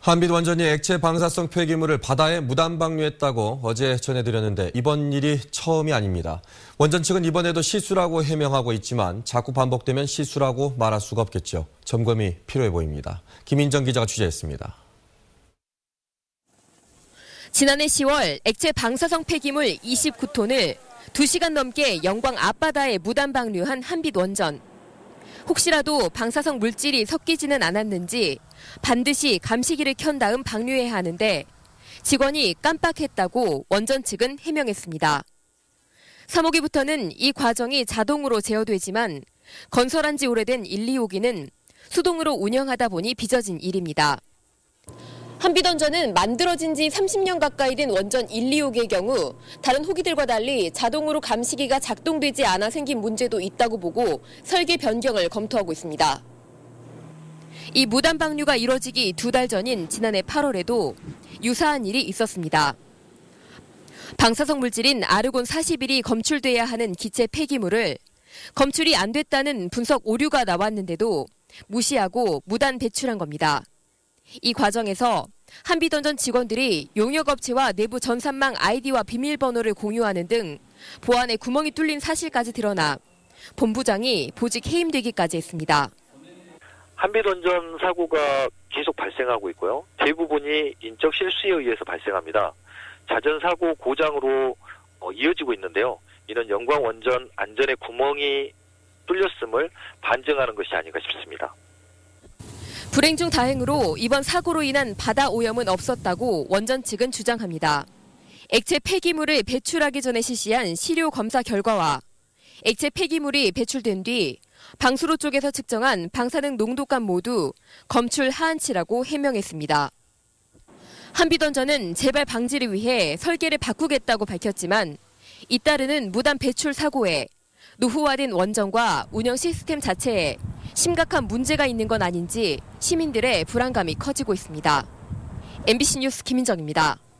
한빛 원전이 액체 방사성 폐기물을 바다에 무단 방류했다고 어제 전해드렸는데 이번 일이 처음이 아닙니다. 원전 측은 이번에도 실수라고 해명하고 있지만 자꾸 반복되면 실수라고 말할 수가 없겠죠. 점검이 필요해 보입니다. 김인정 기자가 취재했습니다. 지난해 10월 액체 방사성 폐기물 29톤을 2시간 넘게 영광 앞바다에 무단 방류한 한빛 원전. 혹시라도 방사성 물질이 섞이지는 않았는지 반드시 감시기를 켠 다음 방류해야 하는데 직원이 깜빡했다고 원전 측은 해명했습니다. 3호기부터는 이 과정이 자동으로 제어되지만 건설한 지 오래된 1, 2호기는 수동으로 운영하다 보니 빚어진 일입니다. 한빛원전은 만들어진 지 30년 가까이 된 원전 1, 2호기의 경우 다른 호기들과 달리 자동으로 감시기가 작동되지 않아 생긴 문제도 있다고 보고 설계 변경을 검토하고 있습니다. 이 무단 방류가 이뤄지기 2달 전인 지난해 8월에도 유사한 일이 있었습니다. 방사성 물질인 아르곤 41이 검출돼야 하는 기체 폐기물을 검출이 안 됐다는 분석 오류가 나왔는데도 무시하고 무단 배출한 겁니다. 이 과정에서 한빛원전 직원들이 용역업체와 내부 전산망 아이디와 비밀번호를 공유하는 등 보안에 구멍이 뚫린 사실까지 드러나 본부장이 보직 해임되기까지 했습니다. 한빛원전 사고가 계속 발생하고 있고요. 대부분이 인적 실수에 의해서 발생합니다. 자전 사고 고장으로 이어지고 있는데요. 이는 영광 원전 안전에 구멍이 뚫렸음을 반증하는 것이 아닌가 싶습니다. 불행 중 다행으로 이번 사고로 인한 바다 오염은 없었다고 원전 측은 주장합니다. 액체 폐기물을 배출하기 전에 실시한 시료 검사 결과와 액체 폐기물이 배출된 뒤 방수로 쪽에서 측정한 방사능 농도값 모두 검출 하한치라고 해명했습니다. 한빛원전은 재발 방지를 위해 설계를 바꾸겠다고 밝혔지만 잇따르는 무단 배출 사고에 노후화된 원전과 운영 시스템 자체에 심각한 문제가 있는 건 아닌지 시민들의 불안감이 커지고 있습니다. MBC 뉴스 김인정입니다.